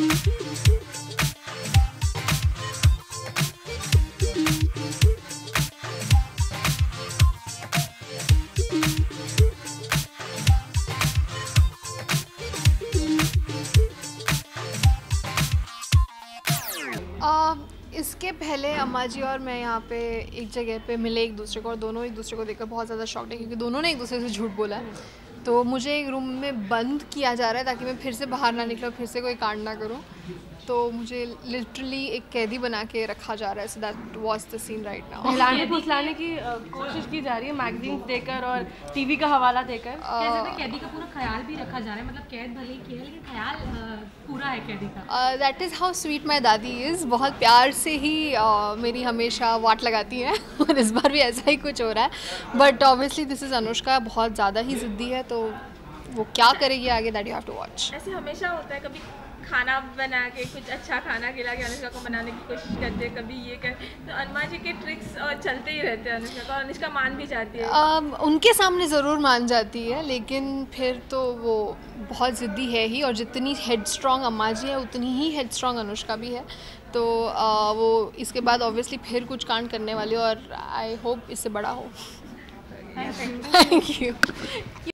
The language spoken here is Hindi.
इसके पहले अम्मा जी और मैं यहाँ पे एक जगह पे मिले एक दूसरे को, और दोनों एक दूसरे को देखकर बहुत ज़्यादा शॉक्ड है क्योंकि दोनों ने एक दूसरे से झूठ बोला है। तो मुझे एक रूम में बंद किया जा रहा है ताकि मैं फिर से बाहर ना निकलूँ, फिर से कोई कांड ना करूँ। तो मुझे लिटरली एक कैदी बना के रखा जा रहा है। So that was the scene right now. हिलाने फुसलाने की कोशिश की जा रही है मैगजीन देकर और टीवी का हवाला देकर। कैसे कैदी का पूरा ख्याल भी रखा जा रहा है, मतलब कैद भले ही किया है लेकिन ख्याल पूरा है कैदी का। That is how sweet my दादी इज़। बहुत प्यार से ही मेरी हमेशा वाट लगाती हैं और इस बार भी ऐसा ही कुछ हो रहा है। But obviously this is Anushka, बहुत ज़्यादा ही ज़िद्दी है, तो वो क्या करेगी आगे, that you have to watch. ऐसे हमेशा होता है, कभी खाना बना के कुछ अच्छा खाना खिला के अनुष्का को बनाने की कोशिश करते हैं, कभी ये कर, तो अनुमा जी के ट्रिक्स चलते ही रहते हैं अनुष्का को, और अनुष्का मान भी जाती है। उनके सामने ज़रूर मान जाती है, लेकिन फिर तो वो बहुत ज़िद्दी है ही, और जितनी हेड स्ट्रॉन्ग अम्मा जी है उतनी ही हेड स्ट्रॉन्ग अनुष्का भी है। तो वो इसके बाद ऑब्वियसली फिर कुछ कांड करने वाली है, और आई होप इससे बड़ा हो। Thank you.